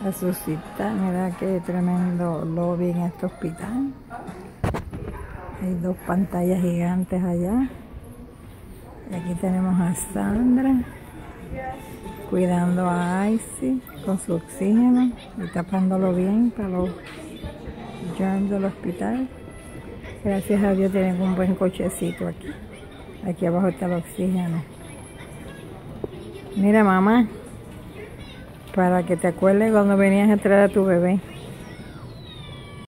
Asusita, mira qué tremendo lobby en este hospital. Hay dos pantallas gigantes allá. Y aquí tenemos a Sandra cuidando a Icy con su oxígeno y tapándolo bien para los germs del hospital. Gracias a Dios tienen un buen cochecito aquí. Aquí abajo está el oxígeno. Mira, mamá, para que te acuerdes cuando venías a traer a tu bebé.